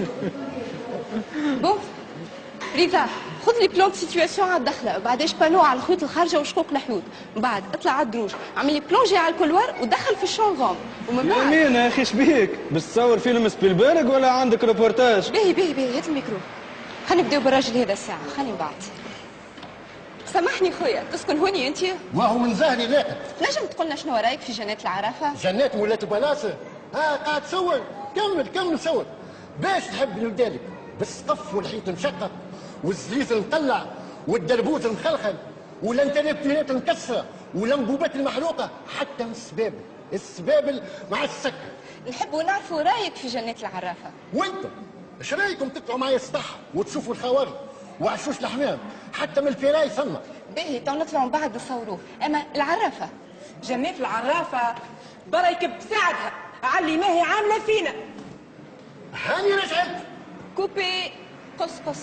بون ريتا خذ لي بلان سيتواسيون على الدخله، بعداش بانو على الخيوط الخارجه وشقوق الحيوط، من بعد اطلع على الدروج، اعمل لي بلونجي على الكولوار ودخل في الشونغوم، ومن بعد مين يا اخي شبيك؟ باش تصور فيلم سبيلبرغ ولا عندك روبورتاج؟ باهي باهي باهي، هات الميكرو. خلينا نبداو بالراجل هذا الساعه، خلينا بعد. سامحني خويا، تسكن هوني انت؟ وهو من زهري لا. نجم تقول لنا شنو رايك في جنات العرافه؟ جنات ولات بلاصه؟ ها قاعد تصور؟ كمل صور. باش تحب نبدالك بالسقف والحيط مشقق والزليز مطلع والدربوز مخلخل والانترنت مكسره والانبوبات المحروقه حتى السبابل مع السكر. نحبوا نعرفوا رايك في جنات العرافه. وانت ايش رايكم تطلعوا معايا السطح وتشوفوا الخوارج وعشوش الحمام حتى من الفراي ثم؟ باهي تو نطلعوا من بعد نصوروه، اما العرافه جنات العرافه برا يكب ساعدها علي ما هي عامله فينا. هاني رجعت. كوبي قص.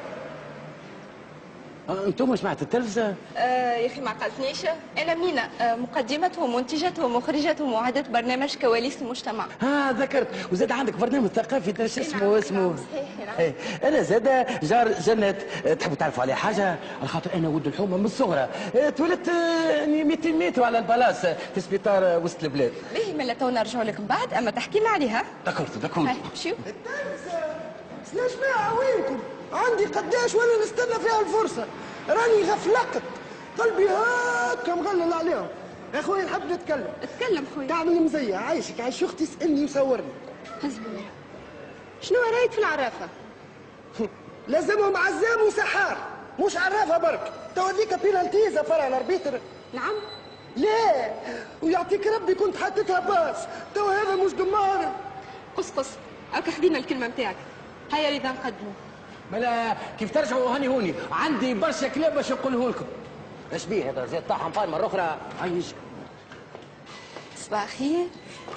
انتم سمعت التلفزه؟ يا اخي ما عقلتنيش. انا مينا، مقدمتهم ومنتجتهم ومخرجتهم وعدة برنامج كواليس المجتمع. ذكرت، وزاد عندك برنامج ثقافي شو اسمه صحيح. انا زاد جار جنات، تحبوا تعرفوا عليه حاجه؟ على خاطر انا ولد الحومه من الصغرى، تولدت 200 متر على البلاص في سبيطار وسط البلاد. باهي ملا تو نرجعوا لك من بعد، اما تحكي لنا عليها. دكورت. هاي مشيو. التلفزه يا جماعه وينكم؟ عندي قداش وانا نستنى فيها الفرصه، راني غفلقت قلبي هاكا مغلل عليهم. يا خويا نحب نتكلم. اتكلم خويا. تعمل مزية عايشك عايش اختي، اسالني وصورني. هزبويا شنو رايك في العرافه؟ لازمهم عزام وسحار، مش عرافه برك. تو هذيك بينالتي زفرها الاربيتر. نعم. لا ويعطيك ربي كنت حطيتها باس، تو هذا مش دمار. قص هاكا خدينا الكلمه نتاعك. هيا رضا نقدموا. ملا كيف ترجعوا هاني هوني عندي برشا كلام باش نقوله لكم. ايش بيه هذا زيت طاحن فاين مره اخرى؟ عايش. صباح الخير.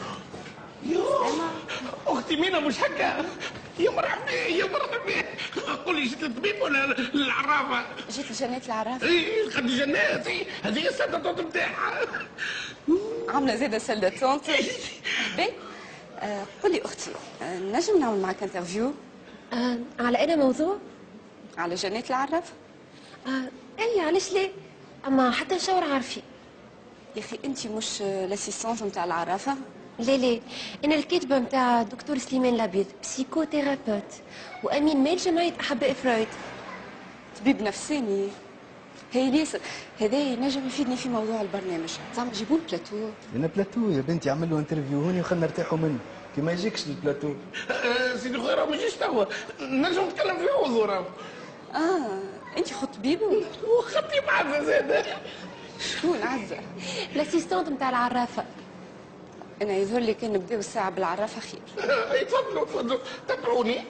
اختي مينا مش هكا. يا مرحبا قولي جيت للطبيب ولا للعرافه؟ جيت لجنات العرافه. اي خد جنات، هذه السلطه نتاعها. عامله زاده سلة تونت. باهي قولي اختي، نجم نعمل معك انترفيو؟ على أنا موضوع؟ على جنات العرافه. أي علاش لا؟ أما حتى نشاور عارفين. يا اخي انت مش لاسيستونت نتاع العرافه؟ لا أنا الكاتبة نتاع دكتور سليمان لابيض، بسيكوثيرابيوت، وأمين مال جمعية أحباء فرويد. طبيب نفساني. هي ياسر هذا ينجم يفيدني في موضوع البرنامج، زعما جيبوا البلاتو. انا بلاتو يا بنتي، عمل له انترفيو هوني وخلنا نرتاحوا منه، كي ما يجيكش البلاتو. سيدي خويا راه ما يجيش توا، نجم نتكلم في عوض راه. انت خط طبيب وخطي معزه زاد. شكون عزه؟ الاسيستونت نتاع العرافة. انا يظهر لي كان نبداو الساعه بالعرافه خير. تفضلوا تابعوني.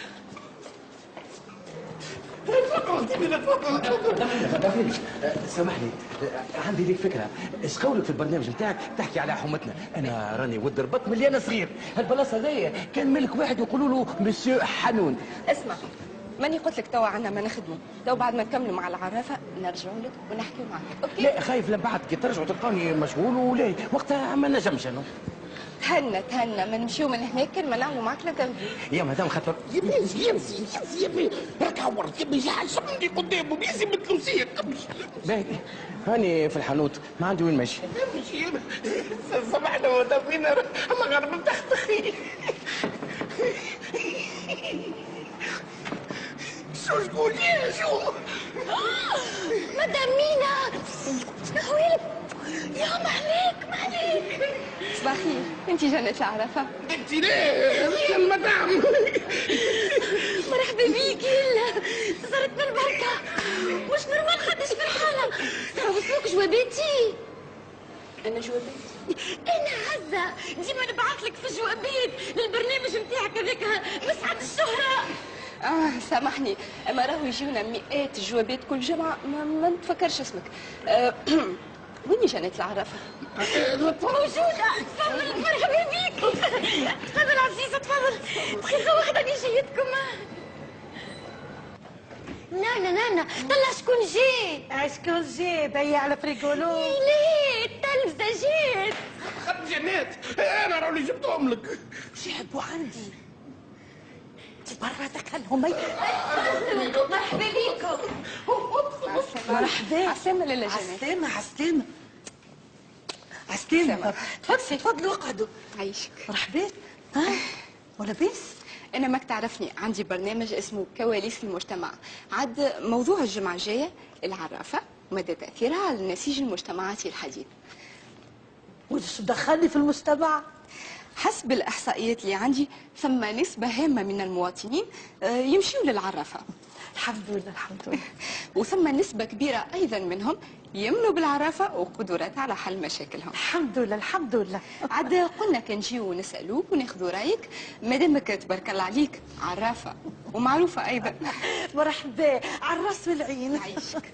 تفضل. سامحني، عندي ليك فكره. ايش قولك في البرنامج نتاعك تحكي على حومتنا؟ انا راني ود ربط مليانه صغير، هالبلاصه هذايا كان ملك واحد يقولوا له مسيو حنون. اسمع، ماني قلت لك توا عنا ما نخدموا، تو بعد ما نكملوا مع العرافه نرجعوا لك ونحكيوا معك، اوكي؟ لا خايف لبعد كي ترجعوا تلقوني مشغول ولا وقتها ما نجمش انا. تهنى ما نمشيو من هناك ما نعملوا معك الانترفيو. يا مدام خاطر يبي راك عورت يبي شمني قدامه بيزي مثل سيك. باهي هاني في الحانوت ما عندي وين ماشي. ماشي سامحنا مدام مينا الله غير من تحت اخي. شو تقول يا شو؟ مدام مينا شنو هوالك؟ يا ما عليك. صباح الخير، انت جنة العرافة؟ انت ليه؟ مين المدام؟ مرحبا بيك. يلا صارت بالبركة، مش نورمال خدش في الحالة. وصلوك جواباتي؟ أنا جوابات؟ أنا عزة، ديما نبعث لك في جوابات للبرنامج نتاعك هذاك مسعد الشهرة. سامحني، اما راهو يجيونا مئات الجوابات كل جمعة، ما نتفكرش اسمك. وين جنة العرافة؟ موجودة. تفضل مرحبا بيك. تفضل عزيزة تفضل. دقيقة واحدة اللي جايتكم. نانا طلع شكون جاي. شكون جاي بيع على فريقولو؟ ليه التلفزة جات. خد جنات انا راني جبتهم لك. مش يحبوا عندي. برا دخلهم مرحبا بيكم. مرحبا. عسلامة لالا جمال. عسلامة عسلامة عسلامة. تفضلوا اقعدوا. عايشك. مرحبا. ها ولاباس؟ أنا ماك تعرفني، عندي برنامج اسمه كواليس المجتمع. عاد موضوع الجمعة الجاية العرافة ومدى تأثيرها على النسيج المجتمعاتي الحديث. وش دخلني في المجتمع؟ حسب الإحصائيات اللي عندي ثم نسبة هامة من المواطنين يمشيوا للعرافة. الحمد لله الحمد لله. وثم نسبة كبيرة أيضا منهم يمنوا بالعرافة وقدراتها على حل مشاكلهم. الحمد لله الحمد لله. عاد قلنا كنجيو ونسألوك وناخذوا رأيك مادامك تبارك الله عليك عرافة ومعروفة أيضا. مرحبا على الراس والعين. عايشك.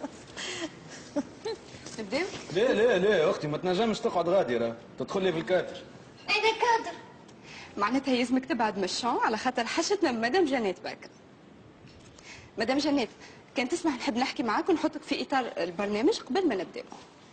نبداو؟ لا لا لا اختي ما تنجمش تقعد غادي راه تدخل لي في الكادر. انا كادر. معناتها يلزمك تبعد من الشون على خاطر حشتنا مدام جنات باك. مدام جنات كان تسمح نحب نحكي معاك ونحطك في اطار البرنامج قبل ما نبداو.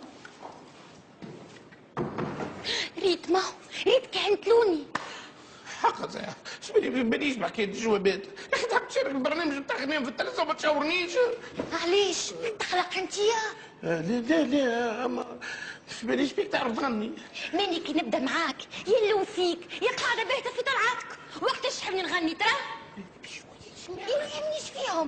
ريت ما ريت كعنتلوني. حق زي شبيني مانيش بحكايه الجوابات. يا اخي تحب تشارك البرنامج بتاعك نام في التلفزيون وما تشاورنيش. علاش تخلق انتيا؟ لا لا لا اما مانيش بيك تعرف تغني. ماني كي نبدا معاك يا نوصيك يا قاعده باهته في طلعاتك وقتاش تحبني نغني ترى؟ ما يهمنيش فيهم.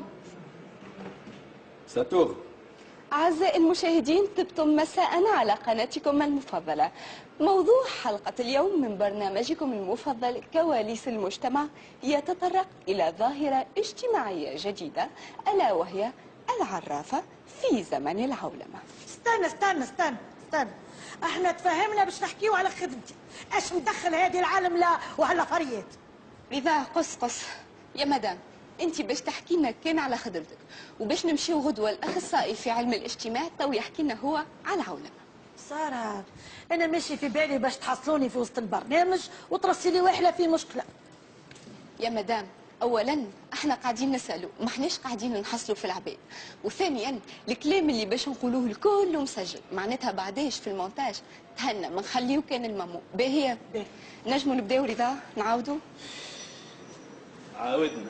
ساتور. أعزائي المشاهدين طبتم مساء على قناتكم المفضلة. موضوع حلقة اليوم من برنامجكم المفضل كواليس المجتمع يتطرق إلى ظاهرة اجتماعية جديدة ألا وهي العرافة في زمن العولمة. استنى احنا تفهمنا باش نحكيو على خدمتي. اش مدخل هذه العالم لا وهلا فريات؟ إذا قص يا مدام انت باش تحكي لنا كان على خدمتك وباش نمشيو غدوه الاخصائي في علم الاجتماع تو يحكي لنا هو على العولمه. سارة انا ماشي في بالي باش تحصلوني في وسط البرنامج وترسي لي واحله في مشكله. يا مدام اولا احنا قاعدين نسالوا ما احناش قاعدين نحصلوا في العباد، وثانيا الكلام اللي باش نقولوه الكل مسجل معناتها بعداش في المونتاج تهنى ما نخليو كان الممو. باهيه نجموا نبداو رضا نعاودوا. عاودنا.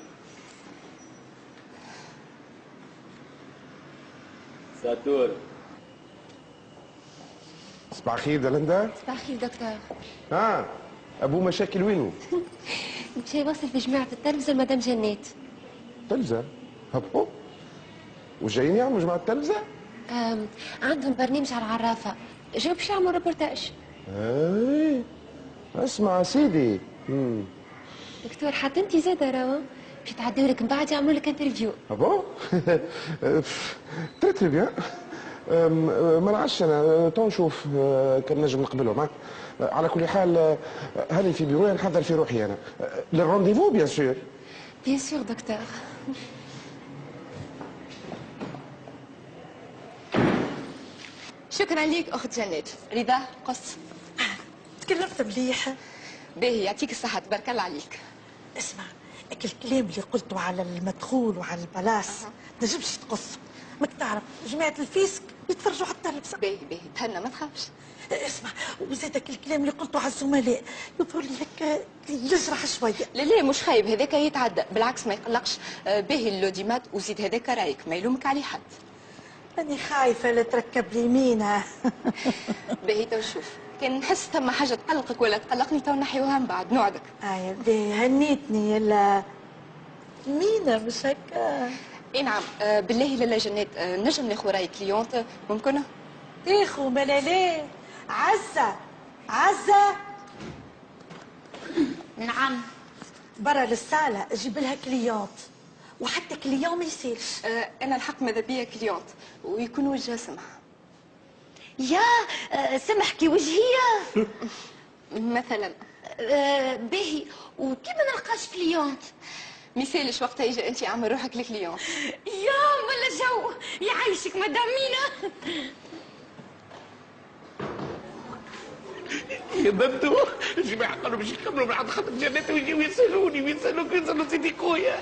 ساتور. صباح الخير دلندا. صباح الخير دكتور. ابو مشاكل وينو؟ مشى يوصل في جماعة التلفزة لمدام جنات. تلفزة؟ هبو؟ وجايين يعملوا جماعة التلفزة؟ عندهم برنامج على العرافة، جاو باش يعملوا ريبورتاج. اسمع سيدي. دكتور حتى انت زاده راهو باش تعديو لك من بعد يعملوا لك انترفيو. بون؟ تري بيان. ما نعرفش انا تو نشوف كان نجم نقبلهم. على كل حال هاني في بيرويا نحضر في روحي انا للرونديفو بيان سور. بيان سور دكتور. شكرا ليك اخت جنات. رضا قص. تكلمت مليح. باهي يعطيك الصحة تبارك الله عليك. اسمع الكلام اللي قلته على المدخول وعلى البلاص تنجمش تقص. ماك تعرف جماعة الفيسك يتفرجوا على التلفزة. باهي تهنى ما تخافش. اسمع وزادك الكلام اللي قلته على الزملاء يظهر لي هكا يجرح شوية. لا مش خايب هذاك يتعدى بالعكس ما يقلقش. باهي اللوديمات وزيد هذاك رايك ما يلومك عليه حد. ماني خايفة لا تركب لي مينا. باهي تو شوف كان نحس ثم حاجة تقلقك ولا تقلقني تو نحيوها من بعد نوعدك. باهي هنيتني يلا مينا مش هكا. اي نعم بالله لالا جنات نجم ناخذ راي كليونت ممكن؟ تاخو ملالي. عزة نعم برا للصالة جيب لها كليونت وحتى كليون ما يسالش. انا الحق ماذا بيا كليونت ويكون وجهها سمح. يا سمح كي وجهية مثلا. باهي وكي ما نلقاش كليونت مثالش وقتها يجي انت عامل روحك لكليون. يا ولا جو يعيشك مدام مينا. يا بنتو الجماعة قالوا باش يكملوا بعد خاطر جنات ويجيو يسالوني ويسالوا سيدي خويا.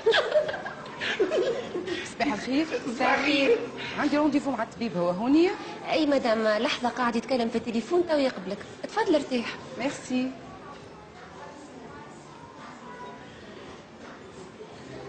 صباح الخير. صباح الخير. عندي رونديفو مع الطبيب هو هونية. اي مدام لحظة قاعد يتكلم في التليفون تو يقبلك. تفضل ارتاح. ميرسي.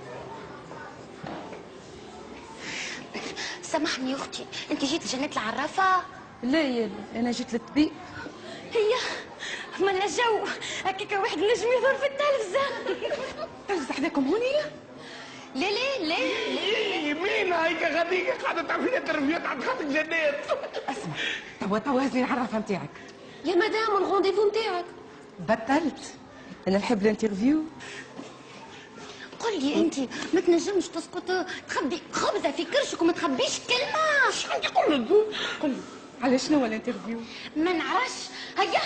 سامحني يا اختي، انت جيت لجنة العرافة؟ لا يلا انا جيت للطبيب. هي مالنا جو هكاك واحد نجم يظهر في التلفزة. التلفزة حداكم هوني؟ لا لا لا لا. مين هيك غاديك قاعده تعملي انترفيوهات عند خاطر جنات؟ اسمع توا هزني العرافة نتاعك. يا مدام الغونديفو نتاعك بطلت، انا نحب الانترفيو. قل لي انت ما تنجمش تسكت تخبي خبزه في كرشك وما تخبيش كلمه. اش عندي قل لي على شنو الانترفيو؟ ما نعرفش. هيا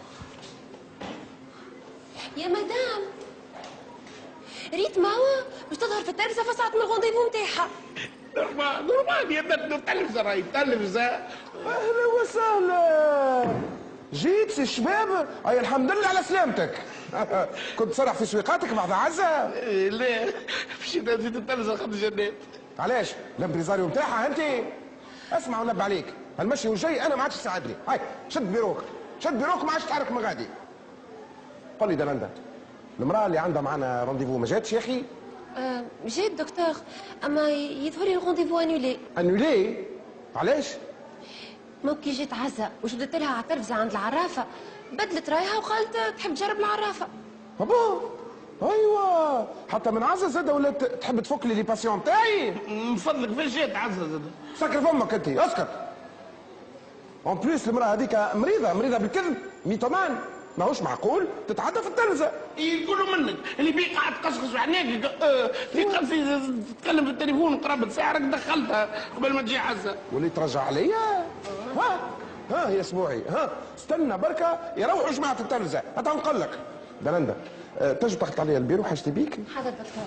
يا مدام ريت ماما باش تظهر في التلفزه في ساعه من الغونديفو نتاعها. نورمال يا بنت التلفزه راهي التلفزه. اهلا وسهلا. جيت سي الشباب. اي الحمد لله على سلامتك. كنت سرح في سويقاتك بعد عزة؟ لا مشيت نزيد التلفزه خاطر جنات. علاش؟ الامبريزاريو نتاعها انت؟ اسمع ونبه عليك، المشي والجاي انا ما عادش تساعدني. هاي شد بيروك، شد بيروك ما عادش تحرك من غادي. قول لي دلندا، المراه اللي عندها معنا رونديفو ما جاتش يا اخي؟ جات دكتور، اما يظهر لي الرونديفو انولي. انولي؟ علاش؟ مو كي جيت عزة وشدت لها على التلفزة عند العرافة بدلت رايها وقالت تحب تجرب العرافة. بابا ايوه حتى من عزة زادة ولا تحب تفك لي باسيون تاعي؟ من فضلك فين جات عزة زادة؟ سكر فمك انت اسكت. اون بليس المراه هذيك مريضه بالكذب، ميتومان، ماهوش معقول تتعدى في التلفزه. يقولوا منك اللي بيك قاعد تقشقش وعناك في قصي تتكلم في التليفون قرابه ساعه راك دخلتها قبل ما تجي عزة. واللي ترجع عليا؟ ها يا اسبوعي، استنى بركه يروحوا جماعه التلفزه هتنقل لك. دلندا تجي تاخذ عليا البيرو حاجتي بيك؟ حاضر دكتور.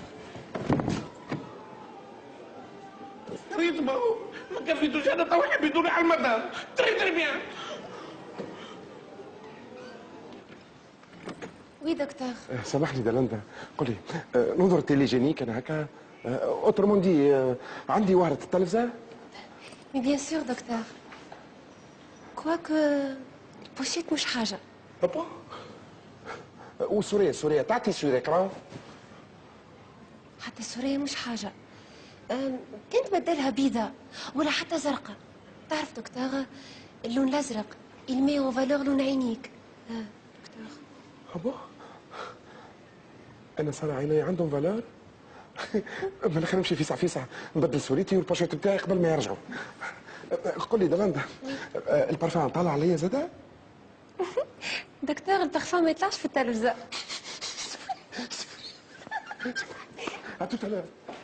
ريت ما كفيتوش انا تو حبيتوني على المدام. تري بيان. وي دكتور. سامحني دلندا، قولي ننظر تيليجينيك انا هكا اوترومون دي عندي وهرة التلفزه؟ مي بيان سور دكتور. كواكو بوشيت مش حاجة. بابا وسوريا تعطي سوريا كمان؟ حتى السورية مش حاجة. كنت بدلها بيضة ولا حتى زرقاء. تعرف دكتور اللون الأزرق يلمي اون فالور لون عينيك. دكتور. بابا انا صار عيني عندهم فالور؟ ما نخلي نمشي فيسع نبدل سوريتي والباشيت بتاعي قبل ما يرجعوا. قول لي دلندا البارفان طالع عليا زاده؟ دكتور البارفان ما يطلعش في التلفزة. هاتو تلا.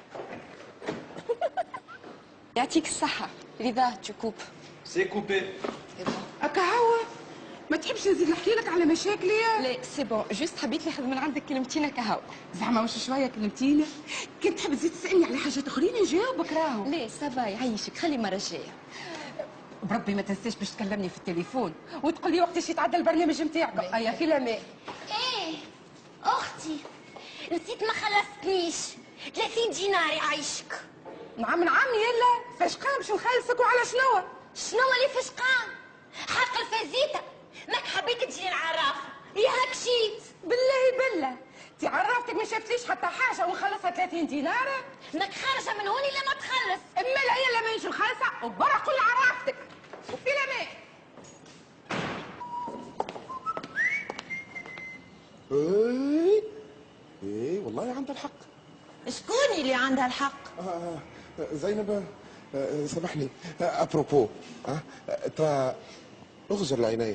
يعطيك الصحة. رضا تكوب. سي كوبي. هكا هو ما تحبش نزيد نحكي لك على مشاكلي؟ لا سي بون، جوست حبيت ناخذ من عندك كلمتين كهو. زعما مش شويه كلمتين؟ كنت تحب تزيد تسالني على حاجات اخرين نجاوبك راهو. لا سافا يعيشك، خلي المرة الجاية. بربي ما تنساش باش تكلمني في التليفون وتقول لي وقتاش يتعدى البرنامج نتاعك. ايا في لماء. ايه اختي نسيت ما خلصتنيش 30 دينار يعيشك. نعم يلا فشقان باش نخلصك وعلى شنو اللي فشقان؟ حق الفازيتا ماك حبيت تجي العرافه يا هاك شيت. بالله تي عرفتك ما شافتليش حتى حاجه ونخلصها 30 دينار. ماك خارجه من هوني لما تخلص. اما لا يلا ما نجي نخلصها وبرا قول عرفتك وفي لماء. ايه والله عندها الحق. شكون اللي عندها الحق؟ زينب سامحني ابروبو ترى اغزر العناية.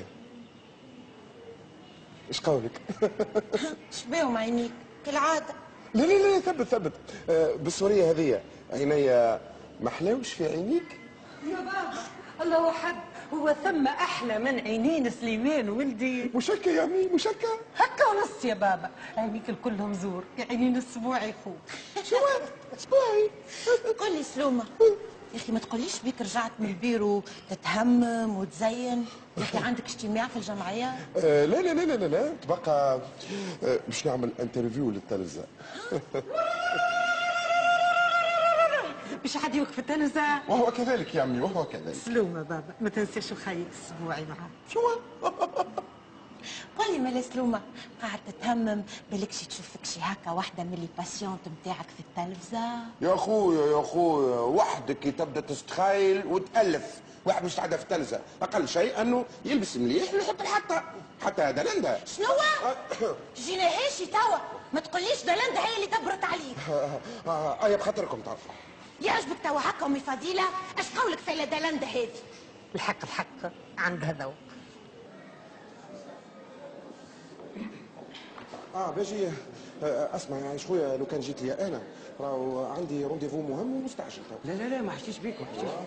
ايش قولك؟ شبيهم عينيك كالعادة؟ لا ثبت بالسورية هذه عينيا ما حلاوش في عينيك؟ يا بابا الله حد هو ثم احلى من عينين سليمان ولدي. مشكى يا امي مشكى. هكا ونص يا بابا، عينيك الكلهم زور، يا عينين السبوعي خوك. شو سبوعي؟ قول لي سلومه يا اخي ما تقوليش بيك رجعت من البيرو تتهمم وتزين، يا اخي عندك اجتماع في الجمعيه؟ لا تبقى باش نعمل انترفيو للتلفزه. باش حد يوقف التلفزه؟ وهو كذلك يا عمي وهو كذلك. سلومه بابا ما تنساش وخيك السبوعي معاه. شو قول لي مالا سلومه قاعد تتهمم بالكش تشوفك شي هكا واحده من لي باسيونت نتاعك في التلفزه. يا خويا وحدك كي تبدا تستخايل وتالف واحد مش قاعده في التلفزه اقل شيء انه يلبس مليح ويحط الحطه حتى هذا لندا. شنو؟ جينا هاشي توا ما تقوليش دلندا هي اللي دبرت عليك. ايا بخاطركم تعرفوا. يعجبك توا هكا امي فضيله؟ اش قولك في دلندا هذه؟ الحق عندها ذوق. باجي اسمع يا خويا لو كان جيت لي انا راهو عندي رونديفو مهم ومستعجل. لا ما حشيش بيك ما حشيش.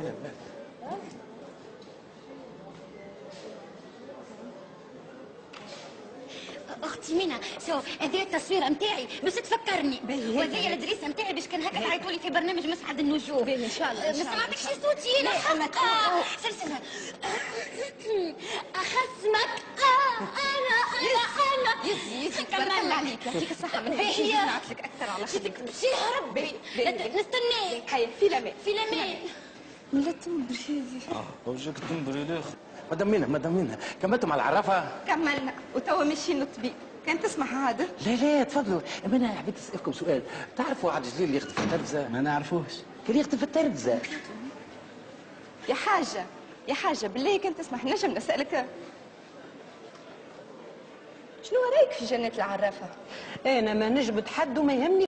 اختي منى شو هذه التصويره نتاعي باش تفكرني وهذه الدريسه نتاعي باش كان هكا تعيطوا لي في برنامج مسعد النجوم. ان شاء الله. ما سمعتكش صوتي انا سلسله اخصمك انا يزيد تبارك الله عليك يعطيك الصحه من هي نعرف لك اكثر على خدمتك. يا ربي نستناك. هيا في الامان لا تنبري وجهك تنبري الاخر. مدام مينا كملتوا مع العرافه؟ كملنا وتوا ماشيين للطبيب. كان تسمع هذا؟ لا تفضلوا. انا حبيت اسالكم سؤال. تعرفوا عبد الجليل اللي يخدم في التلفزه؟ ما نعرفوش. كان يخدم في التلفزه. يا حاجه بالله كان تسمح نجم نسالك شنو رايك في جنة العرافه؟ انا ما نجبد حد وما يهمني